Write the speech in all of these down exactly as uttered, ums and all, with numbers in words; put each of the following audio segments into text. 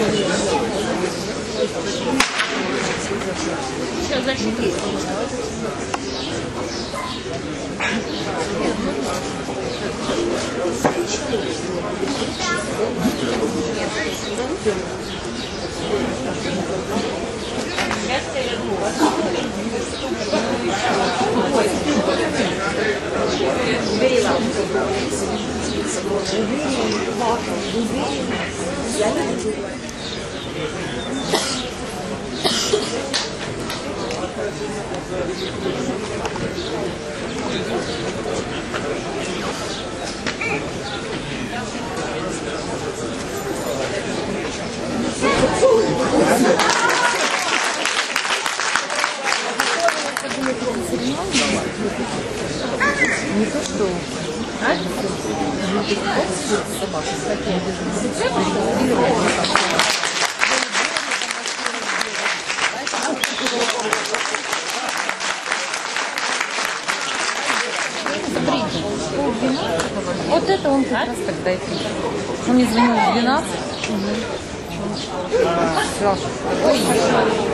Сейчас защиту. Не то что. А? Вот это он как раз тогда и пришел. Он мне звонил в двенадцать. Сказал, что такое есть.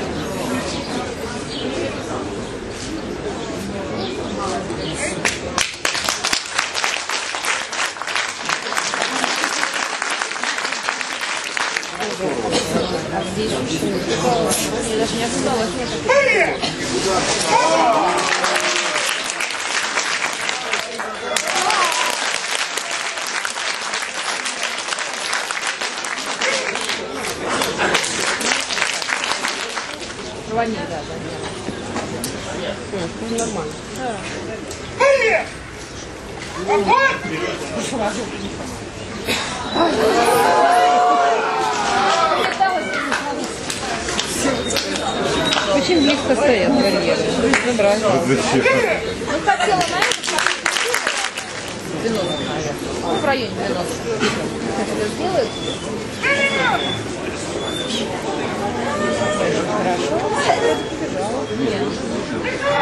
А здесь я даже не ожидала. Звони, да, да. Ну, нормально. Очень близко стоят вольеры. Забрали. Ну, хотела на это девяносто, наверное. Ну, в районе девяноста. Это сделают? Хорошо. Нет.